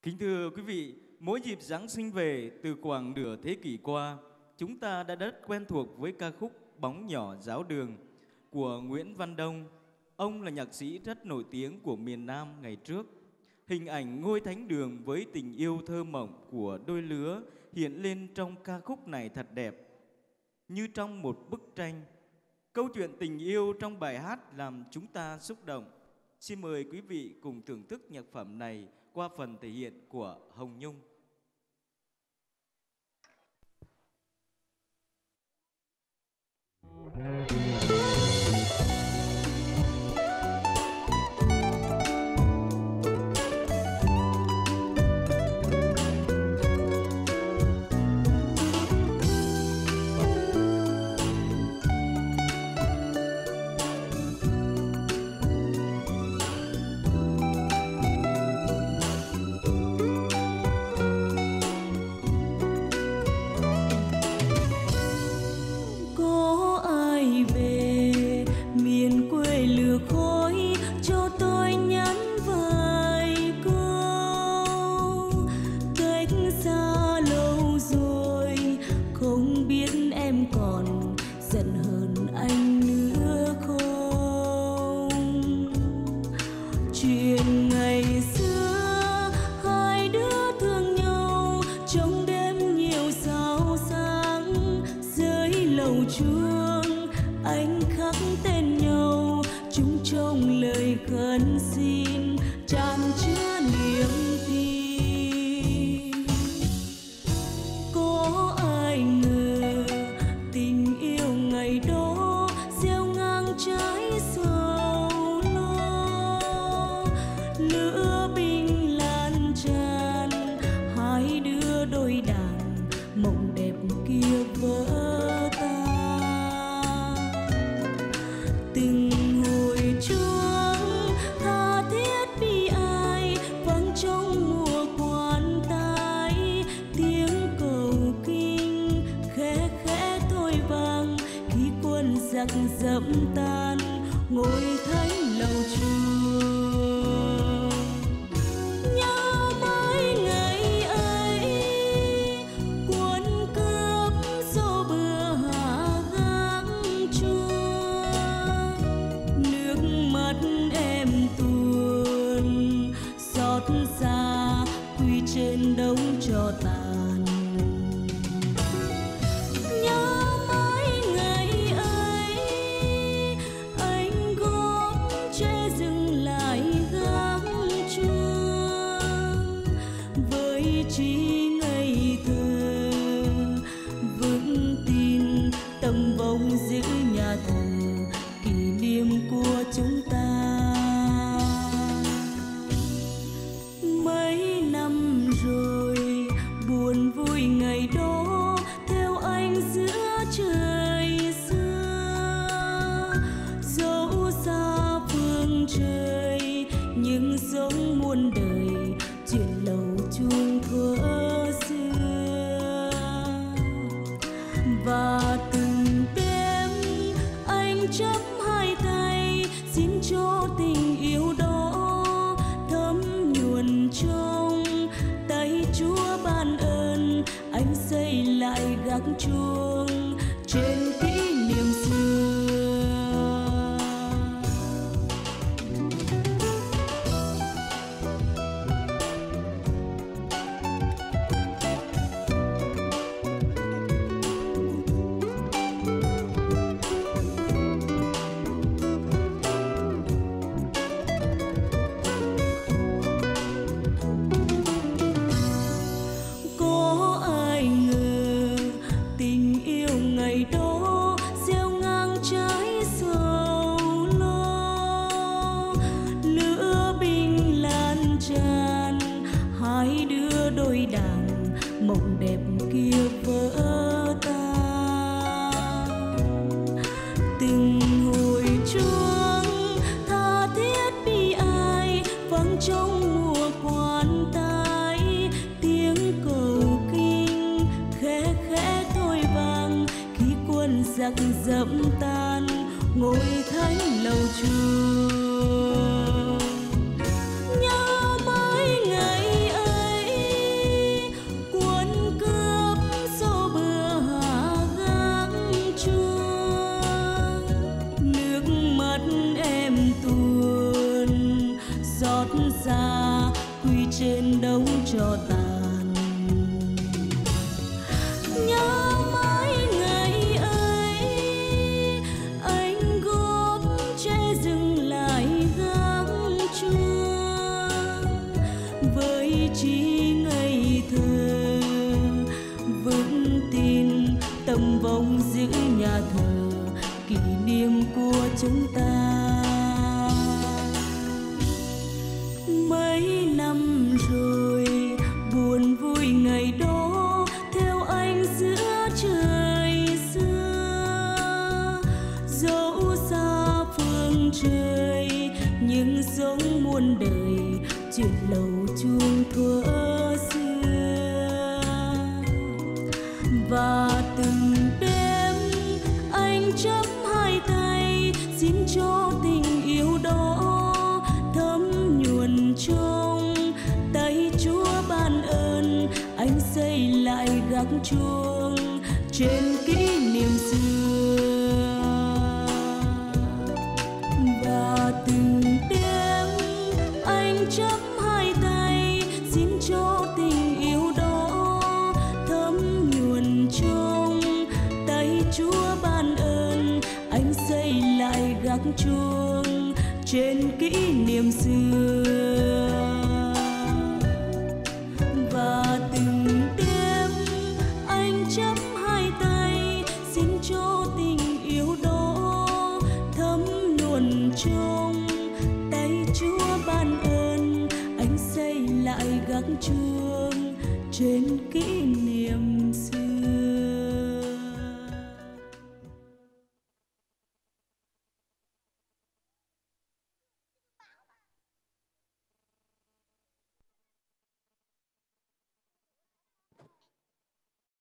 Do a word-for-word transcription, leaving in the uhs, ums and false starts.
Kính thưa quý vị, mỗi dịp Giáng sinh về từ khoảng nửa thế kỷ qua, chúng ta đã rất quen thuộc với ca khúc Bóng nhỏ giáo đường của Nguyễn Văn Đông. Ông là nhạc sĩ rất nổi tiếng của miền Nam ngày trước. Hình ảnh ngôi thánh đường với tình yêu thơ mộng của đôi lứa hiện lên trong ca khúc này thật đẹp, như trong một bức tranh. Câu chuyện tình yêu trong bài hát làm chúng ta xúc động. Xin mời quý vị cùng thưởng thức nhạc phẩm này qua phần thể hiện của Hồng Nhung. Nhớ mãi ngày ấy ý chí ngây thơ, vững tin tầm vong giữ nhà thờ kỷ niệm của chúng ta. Mấy năm rồi buồn vui ngày đó theo anh giữa trời xưa, dẫu xa phương trời nhưng sống muôn đời chuyện lầu chuông thuở xưa. Và từng đêm anh chắp hai tay xin cho tình yêu đó thấm nhuần trong tay Chúa ban ơn. Anh xây lại gác chuông trên kỷ niệm xưa. Và từng đêm anh chắp hai tay xin cho tình yêu đó thấm nhuần trong tay Chúa ban ơn. Anh xây lại gác chuông trên kỷ niệm xưa. Và từng đêm anh chắp hai tay xin cho tình yêu đó thấm nhuần trong tay Chúa ban ơn. Anh xây lại gác chuông trên kỷ niệm